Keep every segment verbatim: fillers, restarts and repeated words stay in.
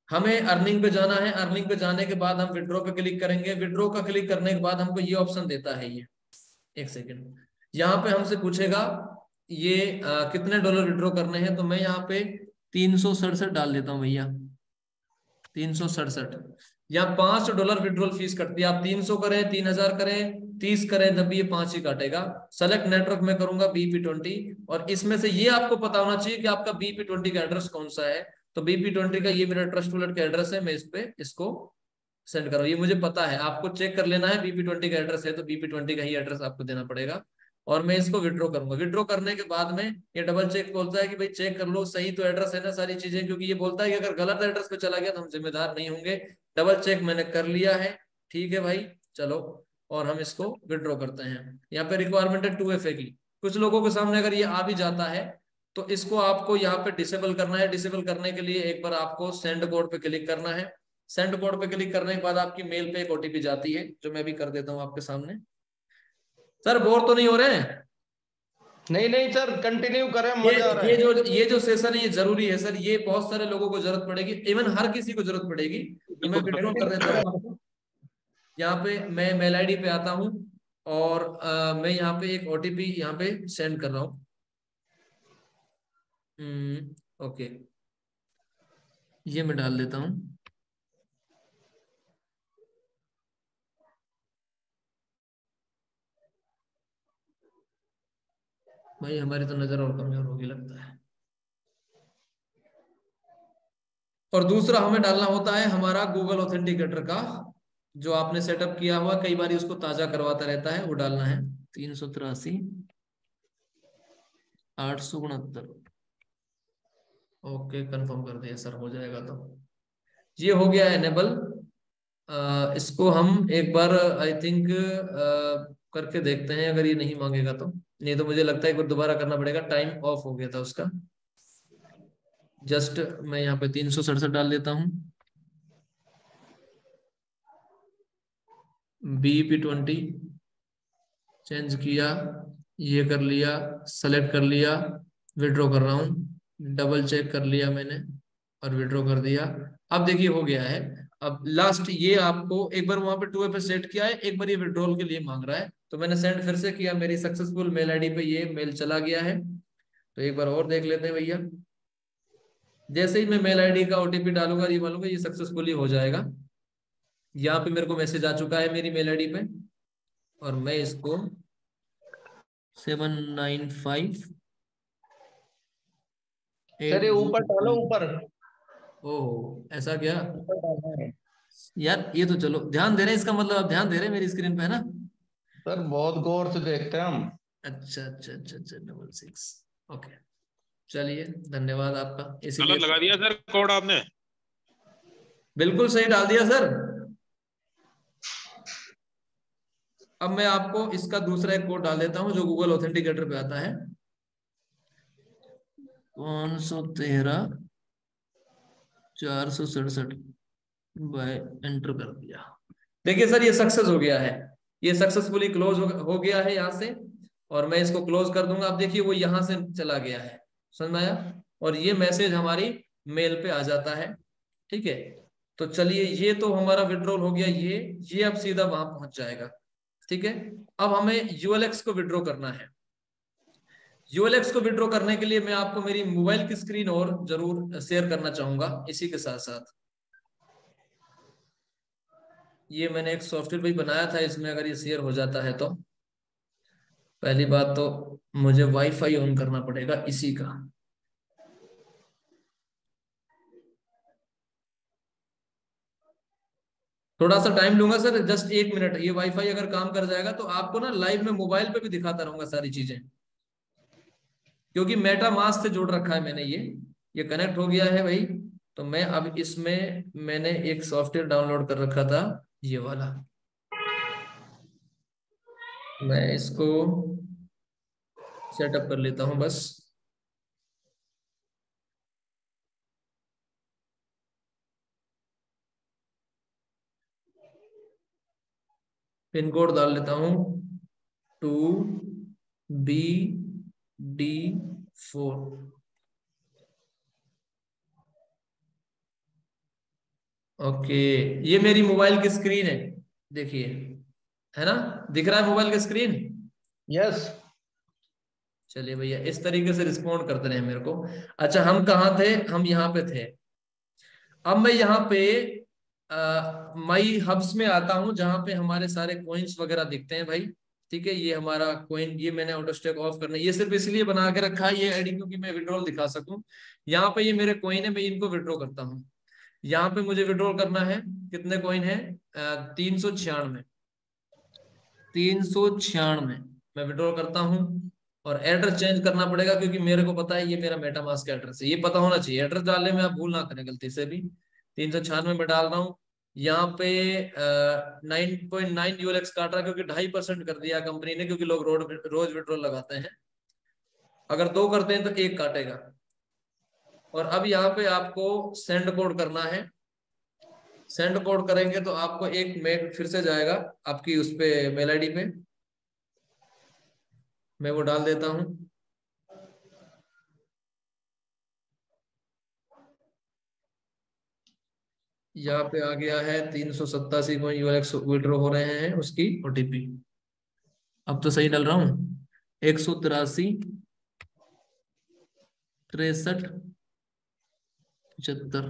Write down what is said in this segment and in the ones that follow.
हमें अर्निंग पे जाना है, अर्निंग पे जाने के बाद हम विड्रॉ पे क्लिक करेंगे। विड्रॉ का क्लिक करने के बाद हमको ये ऑप्शन देता है, ये एक सेकेंड, यहाँ पे हमसे पूछेगा ये आ, कितने डॉलर विड्रॉ करने हैं। तो मैं यहाँ पे तीन सौ सड़सठ डाल देता हूँ भैया, तीन सौ सड़सठ। यहाँ पांच डॉलर विड्रॉल फीस कटती है। आप तीन सौ करें, तीन हजार करें, तीस करें, तब भी ये पांच ही काटेगा। सेलेक्ट नेटवर्क में करूंगा बीपी ट्वेंटी, और इसमें से ये आपको पता होना चाहिए कि आपका बीपी ट्वेंटी का एड्रेस कौन सा है। तो बीपी ट्वेंटी का ये मेरा ट्रस्ट वॉलेट का एड्रेस है, मैं इस पे इसको सेंड कर रहा हूँ। ये मुझे पता है, आपको चेक कर लेना है बीपी ट्वेंटी का एड्रेस है तो बीपी ट्वेंटी का ही एड्रेस आपको देना पड़ेगा। और मैं इसको विड्रॉ करूंगा। विड्रॉ करने के बाद में ये डबल चेक बोलता है कि भाई चेक कर लो सही तो एड्रेस है ना सारी चीजें, क्योंकि ये बोलता है कि अगर गलत एड्रेस पे चला गया तो हम जिम्मेदार नहीं होंगे। डबल चेक मैंने कर लिया है, ठीक है भाई, चलो। और हम इसको विड्रॉ करते हैं। यहाँ पे रिक्वायरमेंट है टू एफ ए की। कुछ लोगों के सामने अगर ये आ भी जाता है तो इसको आपको यहाँ पे डिसेबल करना है। डिसेबल करने के लिए एक बार आपको सेंड कोड पे क्लिक करना है। सेंड कोड पे क्लिक करने के बाद आपकी मेल पे एक ओटीपी जाती है, जो मैं भी कर देता हूँ आपके सामने। सर बोर तो नहीं हो रहे हैं? नहीं नहीं सर, कंटिन्यू करें, ये मजा आ रहा ये है। जो ये जो सेशन है ये जरूरी है सर, ये बहुत सारे लोगों को जरूरत पड़ेगी, इवन हर किसी को जरूरत पड़ेगी। तो मैं विड्रॉ कर देता हूँ आपको। यहाँ पे मैं मेल आईडी पे आता हूँ, और अ, मैं यहाँ पे एक ओटीपी यहाँ पे सेंड कर रहा हूँ। हम्म, ओके, ये मैं डाल देता हूँ। भाई हमारी तो नजर और कमजोर होगी लगता है। और दूसरा हमें डालना होता है हमारा गूगल ऑथेंटिकेटर का, जो आपने सेटअप किया हुआ, कई बार उसको ताजा करवाता रहता है, वो डालना है। तीन सौ तिरासी, आठ सौ उनहत्तर। ओके, कंफर्म कर दिया सर, हो जाएगा तो। ये हो गया एनेबल। इसको हम एक बार आई थिंक करके देखते हैं, अगर ये नहीं मांगेगा तो। नहीं तो मुझे लगता है एक बार दोबारा करना पड़ेगा, टाइम ऑफ हो गया था उसका। जस्ट मैं यहाँ पे तीन सौ सड़सठ डाल देता हूँ। बीपी ट्वेंटी चेंज किया, ये कर लिया, सेलेक्ट कर लिया, विड्रॉ कर रहा हूँ। डबल चेक कर लिया मैंने और विड्रॉ कर दिया। अब देखिए हो गया है। अब लास्ट ये आपको एक बार वहां पे टू ए पे सेट किया है, एक बार ये विड्रॉल के लिए मांग रहा है, तो मैंने सेंड फिर से किया, मेरी सक्सेसफुल मेल आईडी पे ये मेल चला गया है। तो एक बार और देख लेते हैं भैया। जैसे ही मैं मेल आईडी का ओटीपी डालूंगा, ये मालूंगा ये सक्सेसफुली हो जाएगा। यहाँ पे मेरे को मैसेज आ चुका है मेरी मेल आईडी पे, और मैं इसको seven nine five. Sir eight ये ऊपर डालो, जीरो ऊपर ओह, ऐसा क्या? ऊपर डालना है। यार ये तो चलो ध्यान दे रहे हैं, इसका मतलब आप ध्यान दे रहे हैं मेरी स्क्रीन पे, है ना? सर बहुत गौर से देखते हैं हम। अच्छा अच्छा अच्छा अच्छा, डबल सिक्स। ओके, चलिए, धन्यवाद आपका इसीलिए। गलत लगा दिया सर कोड आपने। बिल्कुल सही डाल दिया सर। अब मैं आपको इसका दूसरा एक कोड डाल देता हूं जो गूगल ऑथेंटिकेटर पे आता है। पाँच सौ तेरह, चार सौ सड़सठ, बाय एंटर कर दिया। देखिए सर, ये सक्सेस हो गया है। ये सक्सेसफुली क्लोज हो, हो गया है यहाँ से। और मैं इसको क्लोज कर दूंगा। अब देखिए वो यहाँ से चला गया है, समझ में आया? और ये मैसेज हमारी मेल पे आ जाता है, ठीक है। तो चलिए, ये तो हमारा विड्रॉल हो गया। ये ये अब सीधा वहां पहुंच जाएगा, ठीक है। अब हमें यूएलएक्स को विड्रॉ करना है। यूएलएक्स को विड्रॉ करने के लिए मैं आपको मेरी मोबाइल की स्क्रीन और जरूर शेयर करना चाहूंगा इसी के साथ साथ। ये मैंने एक सॉफ्टवेयर भी बनाया था, इसमें अगर ये शेयर हो जाता है तो पहली बात तो मुझे वाईफाई ऑन करना पड़ेगा इसी का। थोड़ा सा टाइम लूंगा सर, जस्ट एक मिनट। ये वाईफाई अगर काम कर जाएगा तो आपको ना लाइव में मोबाइल पे भी दिखाता रहूंगा सारी चीजें, क्योंकि मेटा मास्क से जोड़ रखा है मैंने ये ये कनेक्ट हो गया है भाई। तो मैं अब इसमें मैंने एक सॉफ्टवेयर डाउनलोड कर रखा था, ये वाला। मैं इसको सेटअप कर लेता हूं बस। पिन कोड डाल लेता हूं, two B D four. Okay, ये मेरी मोबाइल की स्क्रीन है, देखिए, है ना, दिख रहा है मोबाइल की स्क्रीन। यस। चलिए भैया, इस तरीके से रिस्पॉन्ड करते रहे मेरे को। अच्छा, हम कहाँ थे, हम यहाँ पे थे। अब मैं यहाँ पे माई हब्स में आता हूँ, जहाँ पे हमारे सारे कॉइन्स वगैरह दिखते हैं भाई। ठीक है, ये हमारा कॉइन, ये मैंने ऑटो स्टैक ऑफ करना है, ये सिर्फ इसलिए बना के रखा है ये आईडी, क्योंकि मैं विड्रॉल दिखा सकूं। यहाँ पे ये मेरे कॉइन है, मैं इनको विड्रॉ करता हूँ। यहाँ पे मुझे विड्रॉ करना है, कितने कॉइन है, तीन सौ छियानवे, तीन सौ छियानवे, मैं विड्रॉ करता हूँ। और एड्रेस चेंज करना पड़ेगा, क्योंकि मेरे को पता है ये मेरा मेटामास्क एड्रेस है, ये पता होना चाहिए, एड्रेस डालने में आप भूल ना करें गलती से भी। तीन सौ छियानवे में डाल रहा हूँ। यहाँ पे नाइन पॉइंट नाइन यूएलएक्स काट रहा है, क्योंकि ढाई परसेंट कर दिया कंपनी ने, क्योंकि लोग रोड रोज विड्रॉल लगाते हैं। अगर दो करते हैं तो एक काटेगा। और अब यहाँ पे आपको सेंड कोड करना है। सेंड कोड करेंगे तो आपको एक मेल फिर से जाएगा आपकी उस पे, मेल आईडी पे, मैं वो डाल देता हूँ। यहाँ पे आ गया है तीन सौ सत्तासी यूएक्स विड्रॉ हो रहे हैं, उसकी ओटीपी। अब तो सही डल रहा हूँ, एक सौ तिरासी तिरसठ पचहत्तर।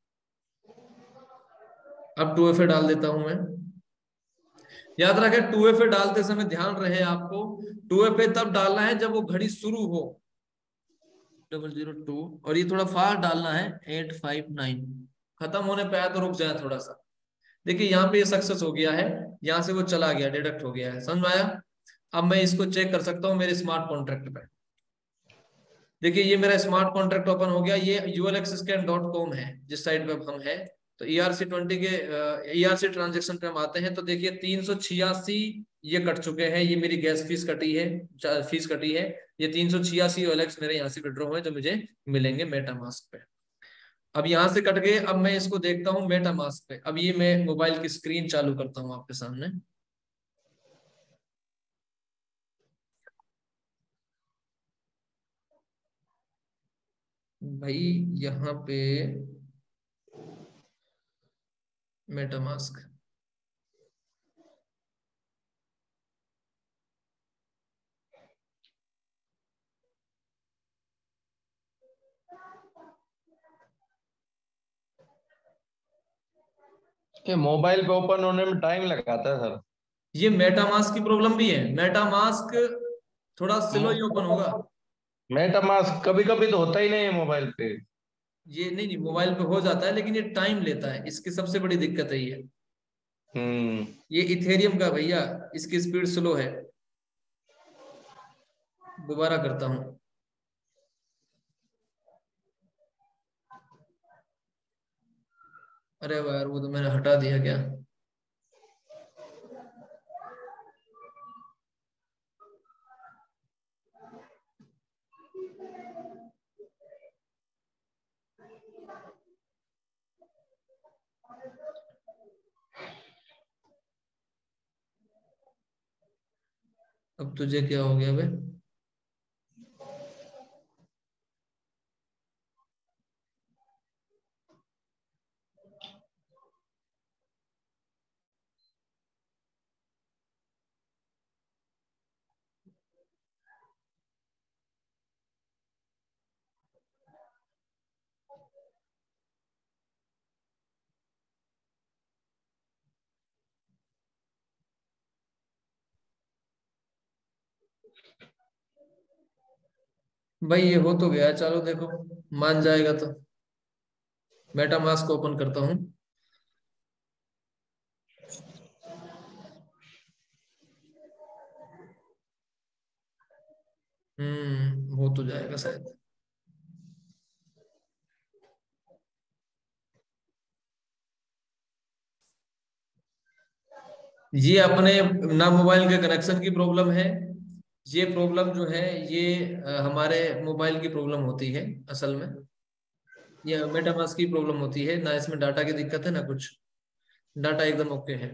अब टू एफ ए डाल देता हूं मैं। याद रखें, टू एफ ए डालते समय ध्यान रहे आपको, टू एफ ए तब डालना है जब वो घड़ी शुरू हो, डबल जीरो टू, और ये थोड़ा फास्ट डालना है, एट फाइव नाइन। खत्म होने पे आया तो रुक जाए थोड़ा सा। देखिए यहाँ पे ये सक्सेस हो गया है, यहाँ से वो चला गया, डिडक्ट हो गया है, समझ में आया। अब मैं इसको चेक कर सकता हूँ मेरे स्मार्ट कॉन्ट्रैक्ट पे। देखिए ये मेरा स्मार्ट कॉन्ट्रैक्ट ओपन हो गया, ये यूएलएक्स स्कैन डॉट कॉम है जिस साइट पे हम है। तो ई आर सी ट्वेंटी के ई आर सी ट्रांजेक्शन पे हम आते हैं, तो देखिए तीन सौ छियासी ये कट चुके हैं, ये मेरी गैस फीस कटी है, फीस कटी है। ये तीन सौ छियासी यूएलएक्स मेरे यहाँ से विड्रॉ हुए, जो मुझे मिलेंगे मेटामास्क पे। अब यहाँ से कट गए, अब मैं इसको देखता हूँ मेटामास्क पे। अब ये मैं मोबाइल की स्क्रीन चालू करता हूँ आपके सामने। भाई यहाँ पे मेटामास्क, ये मोबाइल पे ओपन होने में टाइम लगाता है सर। ये मेटामास्क की प्रॉब्लम भी है, मेटामास्क थोड़ा स्लो ही ओपन होगा। मेटामास्क कभी कभी तो होता ही नहीं है मोबाइल पे। ये नहीं नहीं, मोबाइल पे हो जाता है, लेकिन ये टाइम लेता है, इसकी सबसे बड़ी दिक्कत है ये। हम्म। ये इथेरियम का भैया, इसकी स्पीड स्लो है। दोबारा करता हूँ। अरे यार, वो तो मैंने हटा दिया क्या। अब तुझे क्या हो गया बे। भाई ये हो तो गया, चलो देखो, मान जाएगा तो। मेटामास्क को ओपन करता हूँ। हम्म हो तो जाएगा शायद। ये अपने ना मोबाइल के कनेक्शन की प्रॉब्लम है। ये प्रॉब्लम जो है ये अ, हमारे मोबाइल की प्रॉब्लम होती है असल में। ये मेटामास्क की प्रॉब्लम होती है ना, इसमें डाटा की दिक्कत है ना कुछ, डाटा एकदम ओके है।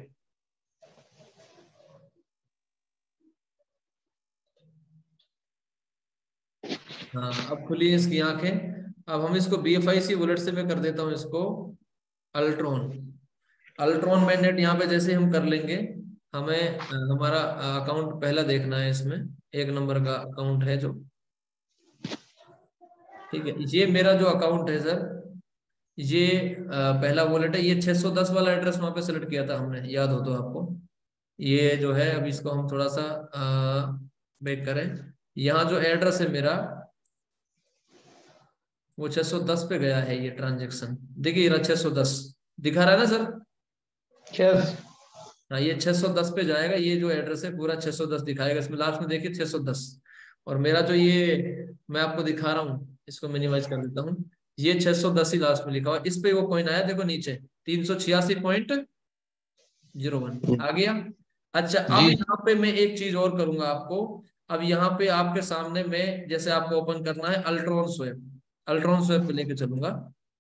हाँ, अब खुली इसकी आंखें। अब हम इसको B F I C wallet से मैं कर देता हूँ इसको अल्ट्रॉन। अल्ट्रॉन मैनेट यहाँ पे जैसे हम कर लेंगे, हमें अ, हमारा अकाउंट पहला देखना है, इसमें एक नंबर का अकाउंट है जो, ठीक है। ये मेरा जो अकाउंट है सर, ये अ, पहला वॉलेट है। ये छह सौ दस वाला एड्रेस वहां पे सेलेक्ट किया था हमने, याद हो तो आपको। ये जो है, अब इसको हम थोड़ा सा बैक करें। यहाँ जो एड्रेस है मेरा, वो छह सौ दस पे गया है ये ट्रांजेक्शन। देखिए छह सौ दस दिखा रहा है ना सर। यस। हाँ, ये छह सौ दस पे जाएगा। ये जो एड्रेस है पूरा छह सौ दस दिखाएगा इसमें, लास्ट में देखिए छह सौ दस। और मेरा जो ये मैं आपको दिखा रहा हूँ, इसको मिनिमाइज कर देता हूँ। ये छह सौ दस ही लास्ट में लिखा हुआ, इस पे वो कॉइन आया देखो नीचे, तीन सौ छियासी पॉइंट जीरो वन आ गया। अच्छा, अब जी। यहाँ पे मैं एक चीज और करूंगा आपको। अब यहाँ पे आपके सामने में, जैसे आपको ओपन करना है अल्ट्रॉन स्वैप, अल्ट्रॉन स्वैप पे लेके चलूंगा।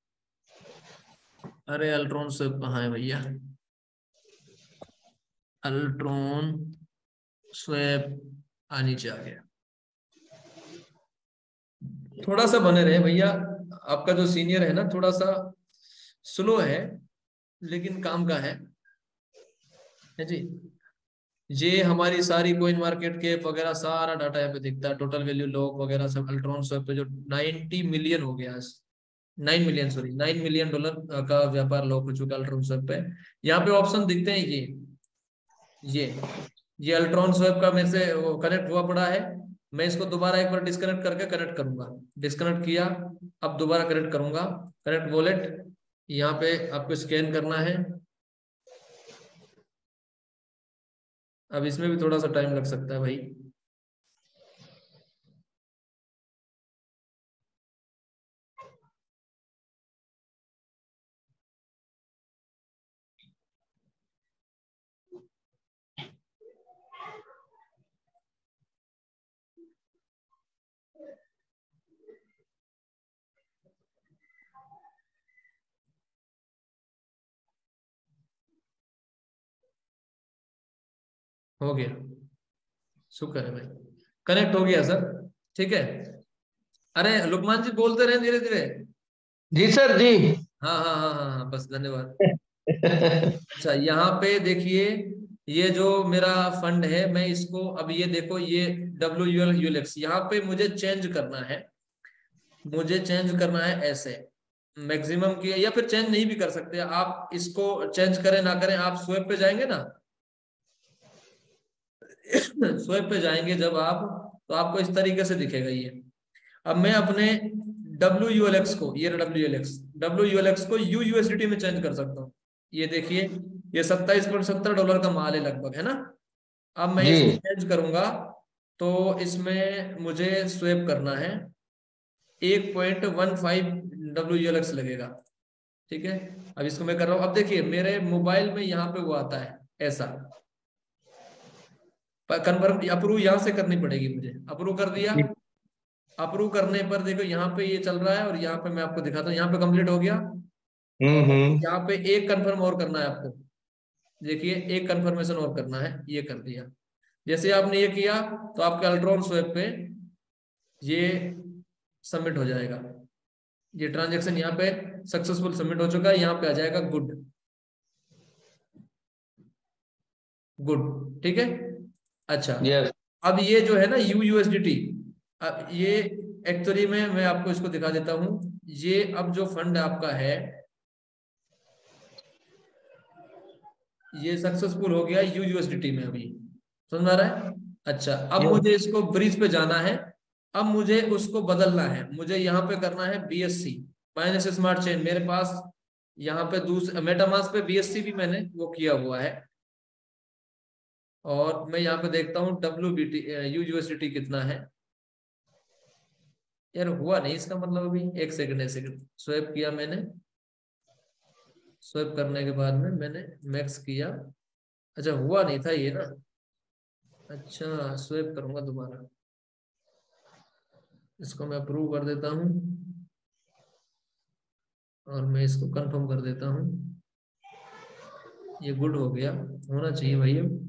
अरे अल्ट्रॉन स्वैप कहाँ है भैया? अल्ट्रॉन स्वैप, आ नीचे आ गया। थोड़ा सा बने रहे भैया, आपका जो सीनियर है ना थोड़ा सा स्लो है, लेकिन काम का है है जी। ये हमारी सारी कोइन मार्केट कैप वगैरह सारा डाटा यहाँ पे दिखता है, टोटल वैल्यू लॉग वगैरह सब अल्ट्रॉन स्वैप पे जो नाइन्टी मिलियन हो गया है, nine million sorry nine million dollar का व्यापार लॉक हो चुका है अल्ट्रॉन स्वैप पे। यहाँ पे ऑप्शन दिखते हैं ये ये ये अल्ट्रॉन स्वैप का मेरे से कनेक्ट हुआ पड़ा है। मैं इसको दोबारा एक बार डिस्कनेक्ट करके कनेक्ट करूंगा। डिस्कनेक्ट किया, अब दोबारा कनेक्ट करूंगा। कनेक्ट वॉलेट, यहाँ पे आपको स्कैन करना है। अब इसमें भी थोड़ा सा टाइम लग सकता है भाई। हो गया, शुक्र है भाई, कनेक्ट हो गया सर। ठीक है। अरे लुकमान जी बोलते रहे धीरे धीरे। जी सर जी। हाँ हाँ हाँ हाँ हाँ, बस धन्यवाद। अच्छा, यहाँ पे देखिए, ये जो मेरा फंड है, मैं इसको अब ये देखो, ये W U L U L X यहाँ पे मुझे चेंज करना है। मुझे चेंज करना है ऐसे मैक्सिमम की, या फिर चेंज नहीं भी कर सकते आप इसको। चेंज करें ना करें, आप स्वैप पे जाएंगे ना, स्वैप पे जाएंगे जब आप, तो आपको इस तरीके से दिखेगा ये। अब मैं अपने डब्ल्यू यू एल एक्स को, ये W L X W U L X को यू यूएसडीटी में चेंज कर सकता हूँ। ये देखिए, ये सत्ताईस पॉइंट सत्तर डॉलर का माल है लगभग, है ना। अब मैं इसको जी। चेंज करूंगा, तो इसमें मुझे स्वेप करना है, एक point one five W U L X लगेगा। ठीक है, अब इसको मैं कर रहा हूँ। अब देखिए मेरे मोबाइल में यहाँ पे वो आता है ऐसा, कन्फर्म अप्रूव यहाँ से करनी पड़ेगी मुझे। अप्रूव कर दिया। अप्रूव करने पर देखो यहाँ पे ये चल रहा है, और यहाँ पे मैं आपको दिखाता हूँ, यहाँ पे कंप्लीट हो गया। हम्म और हम्म। यहाँ पे एक कंफर्म और करना है आपको। देखिए एक कंफर्मेशन और करना है, ये कर दिया। जैसे आपने ये किया, तो आपके अल्ट्रॉन स्वैप पे ये सबमिट हो जाएगा। ये ट्रांजेक्शन यहाँ पे सक्सेसफुल सबमिट हो चुका है, यहाँ पे आ जाएगा गुड। गुड, ठीक है। अच्छा, यस। अब ये जो है ना यू यूएसडीटी, अब ये एक्चुअली में मैं आपको इसको दिखा देता हूँ। ये अब जो फंड आपका है, ये सक्सेसफुल हो गया यू यूएसडीटी में अभी, समझ में आ रहा है। अच्छा, अब यस। मुझे इसको ब्रिज पे जाना है। अब मुझे उसको बदलना है, मुझे यहाँ पे करना है बीएससी, बाइनेंस स्मार्ट चेन मेरे पास। यहाँ पे दूसरे मेटामास्क पे बीएससी भी मैंने वो किया हुआ है। और मैं यहाँ पे देखता हूँ W B T U USDT कितना है। यार हुआ नहीं इसका मतलब, अभी एक सेकंड एक सेकंड स्वैप किया मैंने। स्वैप करने के बाद में मैंने मैक्स किया। अच्छा, हुआ नहीं था ये ना। अच्छा, स्वैप करूंगा दोबारा, इसको मैं अप्रूव कर देता हूँ, और मैं इसको कंफर्म कर देता हूँ। ये गुड हो गया, होना चाहिए भाई अब।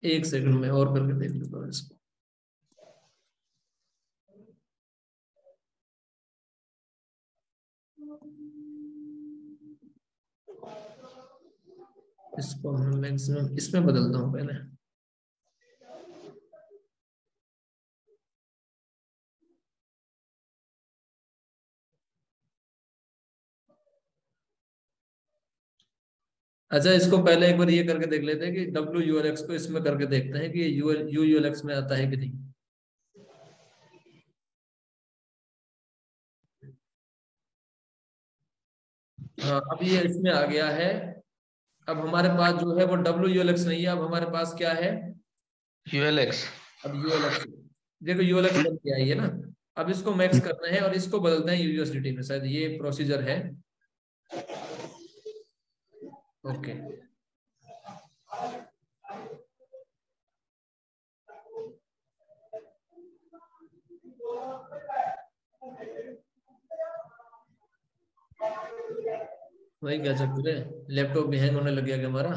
एक सेकंड में और करके देख लेता हूँ इसको। इसको मैं मैक्सिमम इसमें बदलता हूँ पहले। अच्छा, इसको पहले एक बार ये करके देख लेते हैं कि डब्ल्यू यू एल एक्स को इसमें करके देखते हैं कि U U U L X में आता है कि नहीं। हाँ, अब ये इसमें आ गया है। अब हमारे पास जो है वो डब्ल्यू यू एल एक्स नहीं है, अब हमारे पास क्या है, यू एल एक्स। अब यू एल एक्स। देखो यू एल एक्स बन के आई है ना। अब इसको मैक्स करना है और इसको बदलते हैं यू एस डी टी में, शायद ये प्रोसीजर है। ओके, वही क्या चक्कर है, लैपटॉप भी हैंग होने लग गया क्या हमारा।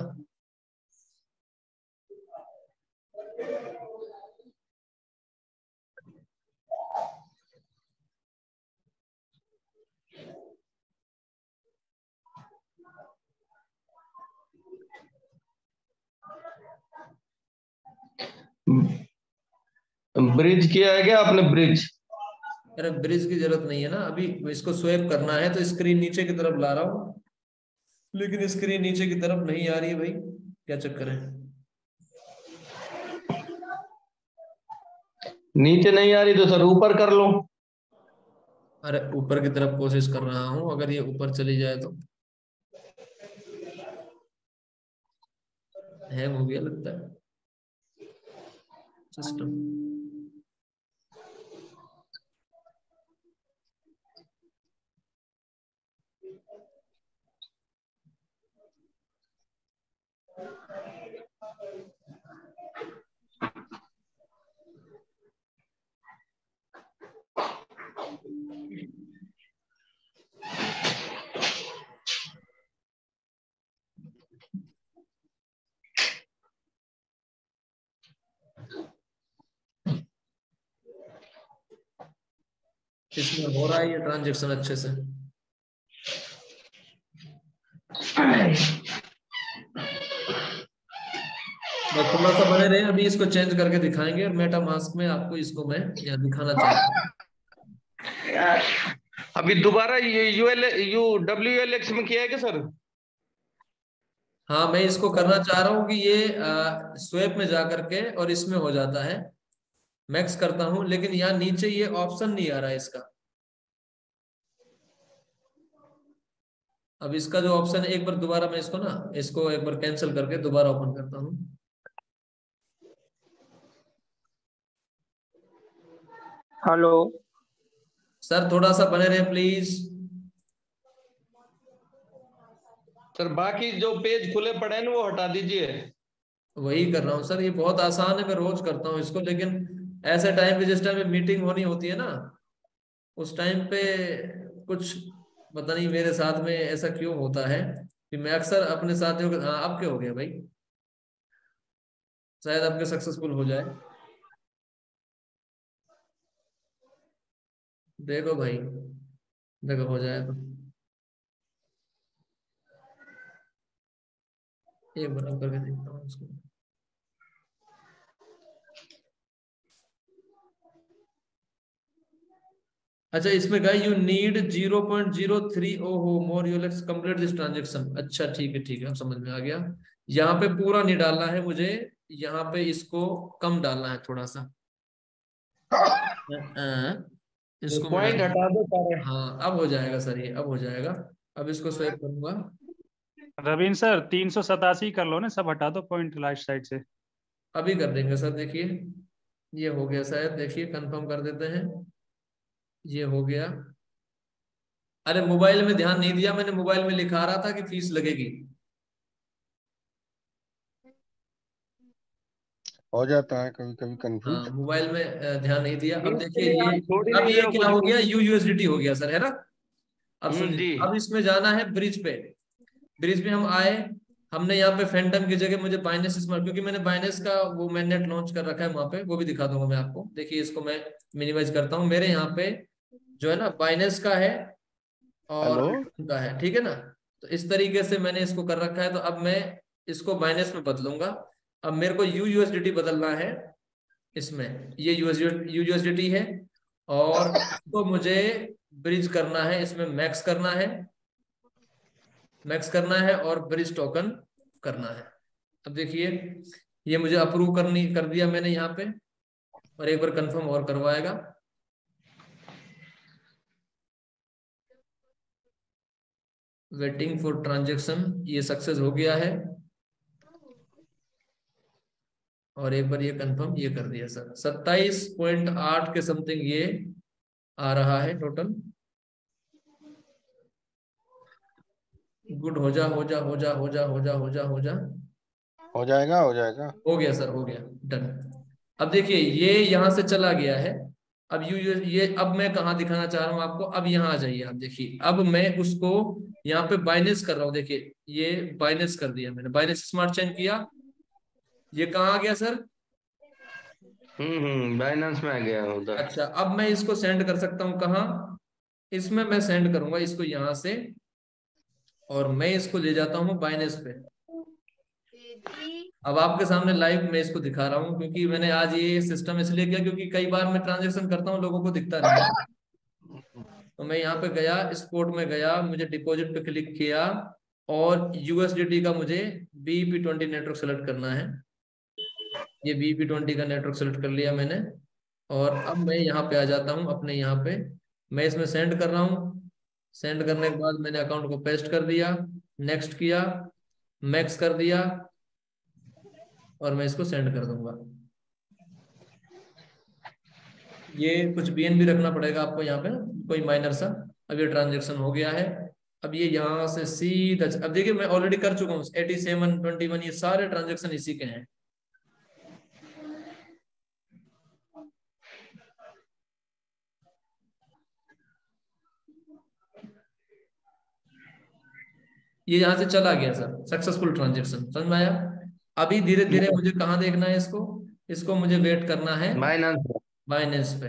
ब्रिज किया है क्या आपने, ब्रिज? अरे ब्रिज की जरूरत नहीं है ना, अभी इसको स्वैप करना है तो स्क्रीन नीचे की तरफ ला रहा हूँ, लेकिन स्क्रीन नीचे की तरफ नहीं आ रही है भाई, क्या चक्कर है। नीचे नहीं आ रही तो सर ऊपर कर लो। अरे ऊपर की तरफ कोशिश कर रहा हूँ, अगर ये ऊपर चली जाए तो। हैंग हो गया लगता है सिस्टम। इसमें हो रहा है ये ट्रांजेक्शन अच्छे से। बस थोड़ा सा बने रहे, अभी इसको चेंज करके दिखाएंगे और मेटा मास्क में आपको इसको मैं यहाँ दिखाना चाहता हूँ। अभी दोबारा U L U W L X में किया है क्या सर? हाँ, मैं इसको करना चाह रहा हूँ कि ये स्वेप में जा करके और इसमें हो जाता है, मैक्स करता हूँ, लेकिन यहाँ नीचे ये ऑप्शन नहीं आ रहा है इसका। अब इसका जो ऑप्शन है, एक बार दोबारा मैं इसको ना इसको एक बार कैंसिल करके दोबारा ओपन करता हूँ। हेलो सर थोड़ा सा बने रहे प्लीज। सर बाकी जो पेज खुले पड़े हैं ना वो हटा दीजिए। वही कर रहा हूँ सर, ये बहुत आसान है, मैं रोज करता हूँ इसको, लेकिन ऐसे टाइम पे जिस टाइम पे मीटिंग होनी होती है ना, उस टाइम पे कुछ पता नहीं मेरे साथ में ऐसा क्यों होता है कि मैं अक्सर अपने साथियों के, हाँ अब क्या हो गया भाई, शायद आपके सक्सेसफुल हो जाए। देखो भाई, देखो हो जाए तो एक बार अब करके देखता हूँ उसको। अच्छा, इसमें गए you need zero point zero three or more you let's complete this transaction. अच्छा ठीक है ठीक है, अब समझ में आ गया। यहाँ पे पूरा नहीं डालना है मुझे, यहाँ पे इसको कम डालना है थोड़ा सा। इसको मैं पॉइंट डाल, हटा दो सारे। हाँ अब हो जाएगा सर, ये अब हो जाएगा। अब इसको स्वैप करूंगा। रविंद्र सर, तीन सौ सतासी कर लो ना, सब हटा दो पॉइंट लास्ट साइड से। अभी कर देंगे सर, देखिए ये हो गया शायद, देखिए कंफर्म कर देते हैं। ये हो गया। अरे मोबाइल में ध्यान नहीं दिया मैंने, मोबाइल में लिखा रहा था कि फीस लगेगी। हो जाता है कभी कभी हाँ कंफ्यूज। मोबाइल में अ, ध्यान नहीं दिया। अब फीस के देखिए लिए ये, आप छोड़ ही अब नहीं ये रहे हो क्या कुछ हो भी। गया, यू यूएसडीटी हो गया सर, है ना। अब हम्म समझिए, जी। अब इसमें जाना है ब्रिज पे। ब्रिज पे हम आए, हमने यहाँ पे फैंटम की जगह मुझे बाइनेंस स्मार्ट, क्योंकि मैंने बाइनेंस का वो मैंनेट लॉन्च कर रखा है वहां पे, वो भी दिखा दूंगा मैं आपको। देखिए इसको मैं मिनिमाइज करता हूँ, मेरे यहाँ पे जो है ना बाइनेंस का है और हेलो। का है, ठीक है ना। तो इस तरीके से मैंने इसको कर रखा है। तो अब मैं इसको बाइनेंस में बदलूंगा। अब मेरे को यू यूएसडीटी बदलना है इसमें, ये यूएसडीटी है और इसको मुझे ब्रिज करना है, इसमें मैक्स करना है, मैक्स करना है और ब्रिज टोकन करना है। अब देखिए ये मुझे अप्रूव करनी कर दिया मैंने यहाँ पे, और एक बार कंफर्म और करवाएगा। वेटिंग फॉर ट्रांजेक्शन, ये सक्सेस हो गया है, और एक बार ये कंफर्म ये कर दिया सर। सत्ताईस पॉइंट आठ के समथिंग ये आ रहा है टोटल। गुड, हो जा हो जा हो जा हो जा हो जा हो जा हो जा हो जाएगा हो जाएगा। हो गया सर, हो गया, डन। अब देखिए ये यहाँ से चला गया है। अब यू ये, ये अब मैं कहाँ दिखाना चाह रहा हूँ आपको, अब यहाँ आ जाइए आप देखिए। अब मैं उसको यहाँ पे बाइनेंस कर रहा हूँ, देखिए ये बाइनेंस कर दिया मैंने, बाइनेंस स्मार्ट चेन किया। ये कहाँ आ गया सर? हम्म हम्म बाइनेंस में आ गया उधर। अच्छा, अब मैं इसको सेंड कर सकता हूँ कहाँ? इसमें मैं सेंड करूंगा इसको यहाँ से, और मैं इसको ले जाता हूँ बाइनेंस पे। अब आपके सामने लाइव मैं इसको दिखा रहा हूँ, क्योंकि मैंने आज ये सिस्टम इसलिए किया क्योंकि कई बार मैं ट्रांजेक्शन करता हूँ लोगों को दिखता नहीं है। तो मैं यहाँ पे गया, स्पोर्ट में गया, मुझे डिपॉजिट पे क्लिक किया, और यूएसडीटी का मुझे बीईपी ट्वेंटी नेटवर्क सेलेक्ट करना है। ये बीईपी ट्वेंटी का नेटवर्क सेलेक्ट कर लिया मैंने, और अब मैं यहाँ पे आ जाता हूँ अपने यहाँ पे, मैं इसमें सेंड कर रहा हूँ। सेंड करने के बाद मैंने अकाउंट को पेस्ट कर दिया, नेक्स्ट किया, मैक्स कर दिया, और मैं इसको सेंड कर दूंगा। ये कुछ बीएनबी रखना पड़ेगा आपको यहाँ पे, कोई माइनर सा। अब ये ट्रांजेक्शन हो गया है। अब ये यहाँ से सीधा, अब देखिए मैं ऑलरेडी कर चुका हूँ एटी सेवन ट्वेंटी वन, ये सारे ट्रांजेक्शन इसी के हैं। ये यहाँ से चला गया सर, सक्सेसफुल ट्रांजेक्शन, समझ में आया? अभी धीरे धीरे मुझे कहाँ देखना है इसको, इसको मुझे वेट करना है बाइनेंस। बाइनेंस पे।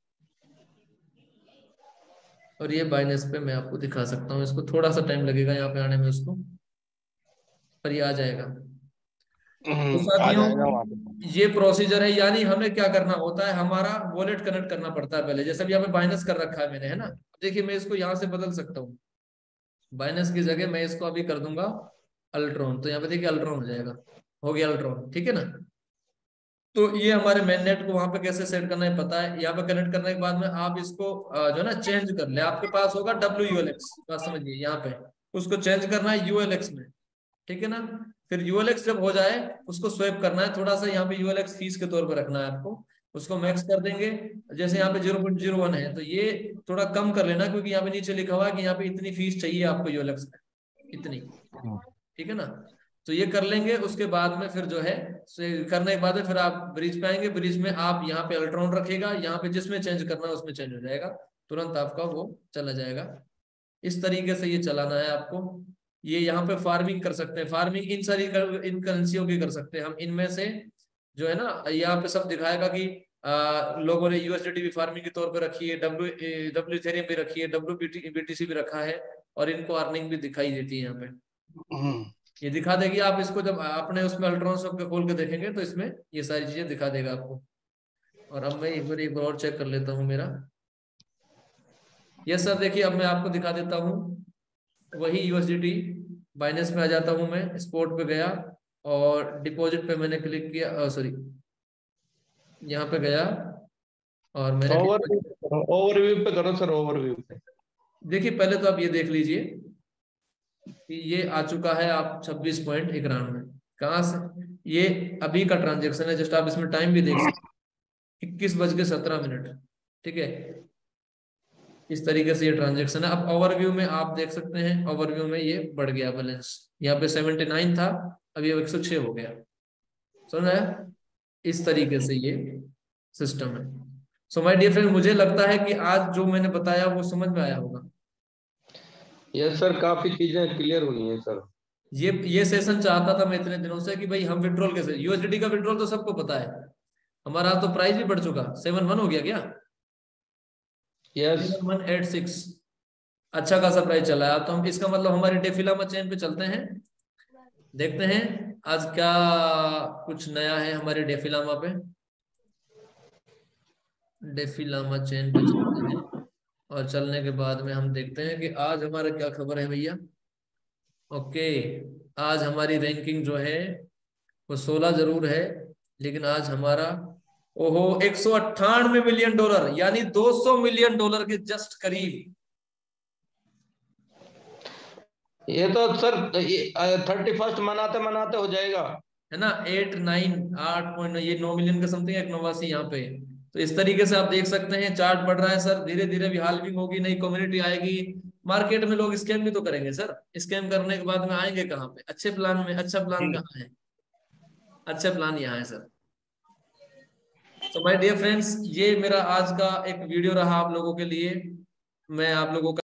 और ये बाइनेंस पे मैं आपको दिखा सकता हूँ, इसको थोड़ा सा टाइम लगेगा यहाँ पे आने में उसको, पर ये आ जाएगा। तो हम्म, आ साथियों जाएगा वहां पे। ये प्रोसीजर है, यानी हमें क्या करना होता है, हमारा वॉलेट कनेक्ट करना पड़ता है पहले। जैसे भी यहाँ पे बाइनेंस कर रखा है मैंने, है ना। देखिए मैं इसको यहाँ से बदल सकता हूँ, बाइनेंस की जगह मैं इसको अभी कर दूंगा अल्ट्रॉन। तो यहाँ पे देखिए अल्ट्रॉन हो जाएगा, हो गया अल्ट्रॉन, ठीक है ना। तो ये हमारे मेन नेट को वहां पे कैसे सेट करना है पता है। यहाँ पे कनेक्ट करने के बाद में आप इसको अ, जो है ना चेंज कर ले। आपके पास होगा डब्ल्यू यूएलएक्स, बात समझिए, यहाँ पे उसको चेंज करना है यूएलएक्स में, ठीक है ना। फिर यूएलएक्स जब हो जाए उसको स्वैप करना है, थोड़ा सा यहाँ पे यूएलएक्स फीस के तौर पे रखना है आपको, उसको मैक्स कर देंगे। जैसे यहाँ पे जीरो पॉइंट जीरो वन है, तो ये थोड़ा कम कर लेना, क्योंकि यहाँ पे नीचे लिखा हुआ है कि यहाँ पे इतनी फीस चाहिए आपको यूएलएक्स में, इतनी, ठीक है ना। तो ये कर लेंगे, उसके बाद में फिर जो है करने के बाद में फिर आप ब्रिज पे आएंगे। ब्रिज में आप यहाँ पे अल्ट्रॉन रखेगा, यहाँ पे जिसमें चेंज करना है उसमें चेंज हो जाएगा, तुरंत आपका वो चला जाएगा। इस तरीके से ये चलाना है आपको। ये यहाँ पे फार्मिंग कर सकते हैं, फार्मिंग इन सारी कर, इन करेंसियों की कर सकते हैं हम। इनमें से जो है ना यहाँ पे सब दिखाएगा कि आ, लोगों ने यूएसडीटी भी फार्मिंग के तौर पे रखी है, डब्ल्यू डब्ल्यू इथेरियम भी रखी है, डब्ल्यू बीटीसी भी रखा है, और इनको अर्निंग भी दिखाई देती है यहाँ पे। ये दिखा देगी, आप इसको जब अपने उसमें अल्ट्रॉन सब के खोल के देखेंगे तो इसमें ये सारी चीजें दिखा देगा आपको। और अब मैं एक बार एक बार और चेक कर लेता हूँ मेरा। यस सर, देखिए अब मैं आपको दिखा देता हूँ वही यूएसडीटी। बाइनेंस में आ जाता हूँ मैं, स्पोर्ट पे गया और डिपॉजिट पे मैंने क्लिक किया, सॉरी यहाँ पे गया और मैंने ओवरव्यू ओवरव्यू पे करो सर, ओवरव्यू पे। देखिए पहले तो आप ये देख लीजिए कि ये आ चुका है आप छब्बीस पॉइंट इक्यानवे। कहाँ से? ये अभी का ट्रांजेक्शन है, जस्ट आप इसमें टाइम भी देख सकते हैं, इक्कीस बज के सत्रह मिनट, ठीक है। इस तरीके से ये ट्रांजेक्शन है। अब ओवरव्यू में आप देख सकते हैं, ओवरव्यू में ये बढ़ गया बैलेंस, यहाँ पे सेवेंटी नाइन था, अभी अब एक सौ छह हो गया, समझ आया? इस तरीके से ये सिस्टम है। सो माय डियर फ्रेंड, मुझे लगता है कि आज जो मैंने बताया वो समझ में आया होगा। यस सर, काफी चीजें क्लियर हुई हैं सर। ये ये सेशन चाहता था मैं इतने दिनों से कि भाई हम विड्रॉल कैसे, यूएसडीटी का विड्रॉल तो सबको पता है, हमारा तो प्राइस भी बढ़ चुका, सेवन वन हो गया क्या? Yes seven one eight six, अच्छा खासा प्राइस चला है। तो हम इसका मतलब हमारी डेफिलामा चेन पे चलते हैं, देखते हैं आज क्या कुछ नया है हमारे डेफिलामा पे। डेफिलामा चेन पे चलते हैं और चलने के बाद में हम देखते हैं कि आज हमारा क्या खबर है भैया। ओके, आज हमारी रैंकिंग जो है वो सोलह जरूर है, लेकिन आज हमारा ओहो एक सौ अट्ठानवे मिलियन डॉलर यानी दो सौ मिलियन डॉलर के जस्ट करीब। ये तो सर थर्टी फर्स्ट मनाते मनाते हो जाएगा, है ना, एट नाइन आठ पॉइंट, ये नौ मिलियन के समथिंग, एक नवासी यहाँ पे। तो इस तरीके से आप देख सकते हैं चार्ट बढ़ रहा है सर, धीरे धीरे भी हाल्विंग होगी, नई कम्युनिटी आएगी मार्केट में, लोग स्कैम भी तो करेंगे सर, स्कैम करने के बाद में आएंगे कहाँ पे, अच्छे प्लान में। अच्छा प्लान जी। कहाँ है? अच्छा प्लान यहाँ है सर। तो माय डियर फ्रेंड्स, ये मेरा आज का एक वीडियो रहा आप लोगों के लिए। मैं आप लोगों का